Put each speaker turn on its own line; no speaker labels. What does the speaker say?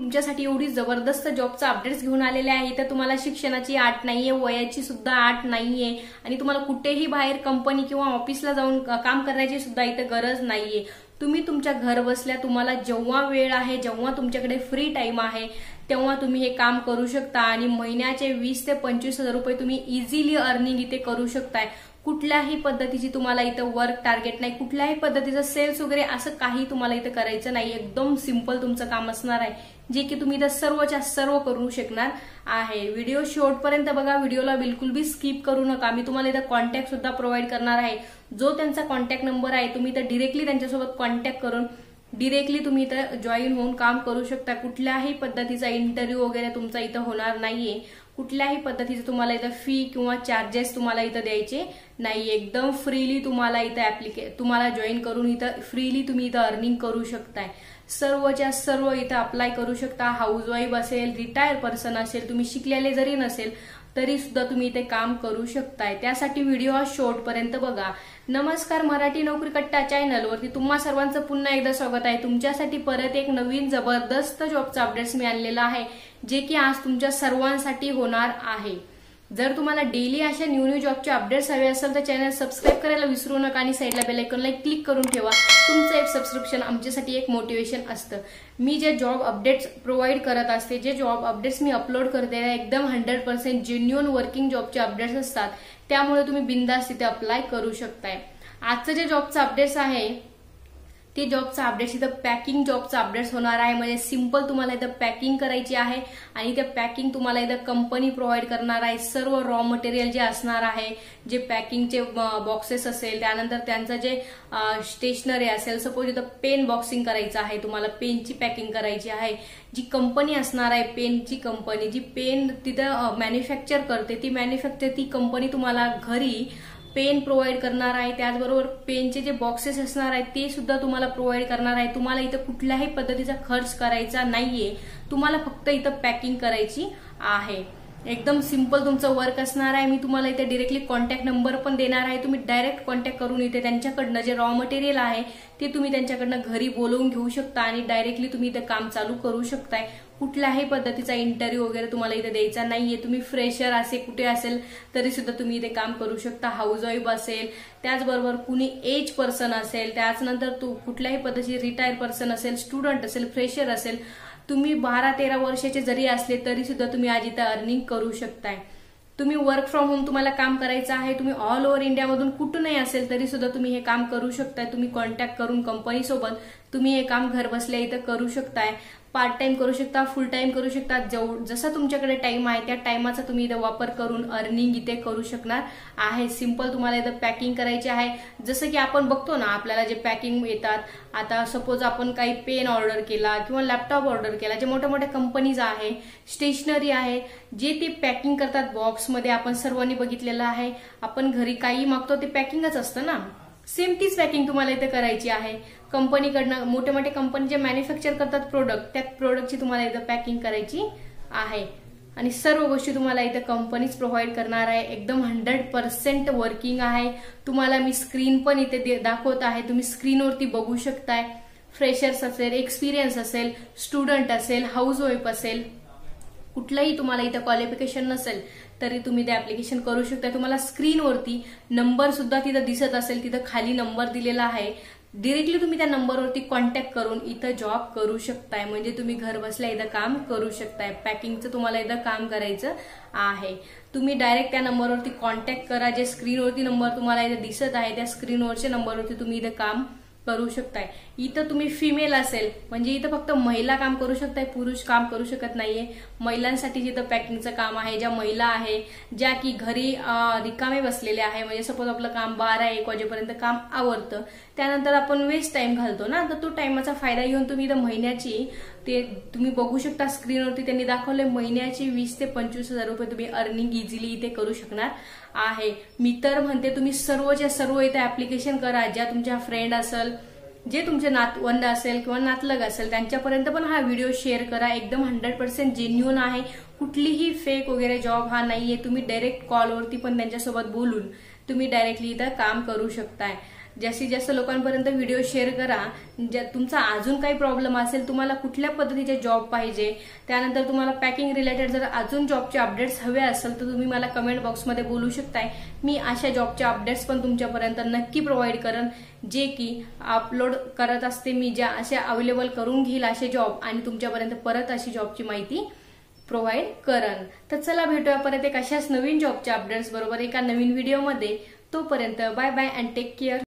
तुमच्यासाठी एवढी जबरदस्त जॉबचा अपडेट्स घेऊन आलेले आहे। तर तुम्हाला शिक्षणाची आट नाहीये, वयाची सुद्धा आट नाहीये आणि तुम्हाला कुठेही बाहेर कंपनी किंवा ऑफिसला जाऊन काम करण्याची सुद्धा इथं गरज नाहीये। तुम्ही तुमच्या घर बसल्या तुम्हाला जेव्हा वेळ आहे, जेव्हा तुमच्याकडे फ्री टाइम आहे तेव्हा तुम्ही हे काम करू शकता आणि महिन्याचे 20 ते 25 हजार रुपये तुम्ही इझिली अर्निंग इथे करू शकताय। कुठल्याही पद्धतीची तुम्हाला इथं वर्क टार्गेट नाही, कुठल्याही पद्धतीचं सेल्स वगैरे असं काही तुम्हाला इथं करायचं नाही। एकदम सिंपल तुमचं काम असणार आहे, जे की तुम्ही इथं सर्वच्या सर्व करू शकणार आहे। व्हिडिओ शेवटपर्यंत बघा, व्हिडिओला बिलकुल बी स्किप करू नका। मी तुम्हाला इथं कॉन्टॅक्ट सुद्धा प्रोव्हाइड करणार आहे। जो त्यांचा कॉन्टॅक्ट नंबर आहे तुम्ही इथं डिरेक्टली त्यांच्यासोबत कॉन्टॅक्ट करून डिरेक्टली तुम्ही इथं जॉईन होऊन काम करू शकता। कुठल्याही पद्धतीचा इंटरव्ह्यू वगैरे तुमचा इथं होणार नाहीये, कुठल्याही पद्धतीचे तुम्हाला इथं फी किंवा चार्जेस तुम्हाला इथं द्यायचे नाही। एकदम फ्रीली तुम्हाला इथं तुम्हाला जॉईन करून इथं फ्रीली तुम्ही इथं अर्निंग करू शकताय। सर्वच्या सर्व इथं अप्लाय करू शकता। हाऊसवाईफ असेल, रिटायर पर्सन असेल, तुम्ही शिकलेले जरी नसेल तरी सुद्धा तुम्ही इथे काम करू शकताय। त्यासाठी व्हिडिओ हा शेवटपर्यंत बघा। नमस्कार, मराठी नोकरी कट्टा चॅनलवरती तुम्हा सर्वांचं पुन्हा एकदा स्वागत आहे। तुमच्यासाठी परत एक नवीन जबरदस्त जॉबचा अपडेट्स मी आणलेला आहे, जे की आज तुमच्या सर्वांसाठी होणार आहे। जर तुम्हाला डेली अशा न्यू जॉबचे अपडेट्स हवे असेल तर चॅनल सबस्क्राईब करायला विसरू नका आणि साईडला बेल आयकॉनला क्लिक करून ठेवा। तुमचं एक सबस्क्रिप्शन आमच्यासाठी एक मोटिवेशन असतं। मी जे जॉब अपडेट्स प्रोव्हाइड करत असते, जे जॉब अपडेट्स मी अपलोड करते एकदम 100% जेन्युइन वर्किंग जॉबचे अपडेट्स असतात, त्यामुळे तुम्ही बिंदास तिथे अप्लाय करू शकताय। आजचं जे जॉबचं अपडेट्स आहे ते जॉबचा अपडेट्स इथं पॅकिंग जॉबचा अपडेट्स होणार आहे। म्हणजे सिंपल तुम्हाला इथं पॅकिंग करायची आहे आणि ते पॅकिंग तुम्हाला इथं कंपनी प्रोव्हाइड करणार आहे। सर्व रॉ मटेरियल जे असणार आहे, जे पॅकिंगचे बॉक्सेस असेल, त्यानंतर त्यांचं जे स्टेशनरी असेल, सपोज इथं पेन बॉक्सिंग करायचं आहे, तुम्हाला पेनची पॅकिंग करायची आहे। जी कंपनी असणार आहे पेनची कंपनी, जी पेन तिथं मॅन्युफॅक्चर करते ती कंपनी तुम्हाला घरी पेन प्रोव्हाइड करणार आहे। त्याचबरोबर पेनचे जे बॉक्सेस असणार आहेत ते सुद्धा तुम्हाला प्रोव्हाइड करणार आहे। तुम्हाला इथं कुठल्याही पद्धतीचा खर्च करायचा नाहीये, तुम्हाला फक्त इथं पॅकिंग करायची आहे। एकदम सिंपल तुमचं वर्क असणार आहे। मी तुम्हाला इथे डायरेक्टली कॉन्टॅक्ट नंबर पण देणार आहे, तुम्ही डायरेक्ट कॉन्टॅक्ट करून इथे त्यांच्याकडनं जे रॉ मटेरियल आहे ते तुम्ही त्यांच्याकडनं घरी बोलवून घेऊ शकता आणि डायरेक्टली तुम्ही इथे काम चालू करू शकताय। कुठल्याही पद्धतीचा इंटरव्ह्यू वगैरे तुम्हाला इथे द्यायचा नाहीये। तुम्ही फ्रेशर असे कुठे असेल तरी सुद्धा तुम्ही इथे काम करू शकता। हाऊसवाईफ असेल, त्याचबरोबर कुणी एज पर्सन असेल, त्याचनंतर कुठल्याही पद्धतीचे रिटायर पर्सन असेल, स्टुडंट असेल, फ्रेशर असेल, तुम्ही 12-13 वर्षाचे जरी असले तरी सुद्धा तुम्ही आज इथं अर्निंग करू शकताय। तुम्ही वर्क फ्रॉम होम तुम्हाला काम करायचं आहे, तुम्ही ऑल ओव्हर इंडियामधून कुठूनही असेल तरी सुद्धा तुम्ही हे काम करू शकताय। तुम्ही कॉन्टॅक्ट करून कंपनी सोबत तुम्ही हे काम घर बसल्या इथं करू शकताय। पार्ट टाइम करू शकता, फुल टाइम करू शकता, जसा तुमच्याकडे टाइम आहे त्या टाइमाचा तुम्ही इथं वापर करून अर्निंग इथे करू शकणार आहे। सिंपल तुम्हाला इथं पॅकिंग करायची आहे। जसं की आपण बघतो ना, आपल्याला जे पॅकिंग येतात, आता सपोज आपण काही पेन ऑर्डर केला किंवा लॅपटॉप ऑर्डर केला, जे मोठ्या मोठ्या कंपनीज आहे, स्टेशनरी आहे, जे ते पॅकिंग करतात बॉक्समध्ये, आपण सर्वांनी बघितलेलं आहे। आपण घरी काही मागतो ते पॅकिंगच असतं ना, सेम तीच पॅकिंग तुम्हाला इथे करायची आहे। कंपनीकडनं मोठे मोठे कंपनी जे मॅन्युफॅक्चर करतात प्रोडक्ट, त्या प्रोडक्टची तुम्हाला इथं पॅकिंग करायची आहे आणि सर्व गोष्टी तुम्हाला इथं कंपनीच प्रोव्हाइड करणार आहे। एकदम 100% वर्किंग आहे। तुम्हाला मी स्क्रीन पण इथे दाखवत आहे, तुम्ही स्क्रीनवरती बघू शकताय। फ्रेशर्स असेल, एक्सपिरियन्स असेल, स्टुडंट असेल, हाऊसवाईफ असेल, कुठलंही तुम्हाला इथं क्वालिफिकेशन नसेल तरी तुम्ही ते ऍप्लिकेशन करू शकता। तुम्हाला स्क्रीनवरती नंबर सुद्धा तिथं दिसत असेल, तिथं खाली नंबर दिलेला आहे, डिरेक्टली तुम्ही त्या नंबरवरती कॉन्टॅक्ट करून इथं जॉब करू शकताय। म्हणजे तुम्ही घर बसल्या इथं काम करू शकताय। पॅकिंगचं तुम्हाला इथं काम करायचं आहे। तुम्ही डायरेक्ट त्या नंबरवरती कॉन्टॅक्ट करा। जे स्क्रीनवरती नंबर तुम्हाला इथं दिसत आहे त्या स्क्रीनवरच्या नंबरवरती तुम्ही इथं काम करू शकताय। इथं तुम्ही फिमेल असेल म्हणजे इथं फक्त महिला काम करू शकताय, पुरुष काम करू शकत नाहीये। महिलांसाठी जिथं पॅकिंगचं काम आहे, ज्या महिला आहे ज्या की घरी रिकामे बसलेले आहे, म्हणजे सपोज आपलं काम 12-1 वाजेपर्यंत काम आवरतं, त्यानंतर आपण वेस्ट टाइम घालतो ना, तर तो टाइमचा फायदा घेऊन तुम्ही इथं महिन्याची ते तुम्ही बघू शकता स्क्रीनवरती त्यांनी दाखवले, महिन्याची 20 ते 25 हजार रुपये तुम्ही अर्निंग इझिली इथे करू शकणार आहे। मी तर म्हणते तुम्ही सर्वच्या सर्व इथे ऍप्लिकेशन करा। ज्या तुमच्या फ्रेंड असेल, जे तुमचे नातवंड असेल किंवा नातलग असेल, त्यांच्यापर्यंत पण हा व्हिडिओ शेअर करा। एकदम 100% जेन्युइन आहे, कुठलीही फेक वगैरे जॉब हा नाहीये। तुम्ही डायरेक्ट कॉलवरती पण त्यांच्यासोबत बोलून तुम्ही डायरेक्टली इथं काम करू शकताय। जास्तीत जास्त लोकांपर्यंत व्हिडिओ शेअर करा. तुमचा अजून काही प्रॉब्लेम असेल, तुम्हाला कुठल्या पद्धतीचे जॉब पाहिजे, त्यानंतर तुम्हाला पॅकिंग रिलेटेड जर अजून जॉबचे अपडेट्स हवे असेल तर तुम्ही मला कमेंट बॉक्समध्ये बोलू शकताय. मी अशा जॉबचे अपडेट्स पण तुमच्यापर्यंत नक्की प्रोव्हाइड करेन, जे की अपलोड करत असते मी, ज्या असे अवेलेबल करून घेईल असे जॉब आणि तुमच्यापर्यंत परत अशी जॉबची माहिती प्रोव्हाइड करन. तर चला भेटूया परत एक अशाच नवीन जॉबच्या अपडेट्स बरोबर एका नवीन व्हिडिओमध्ये. तोपर्यंत bye bye and take care.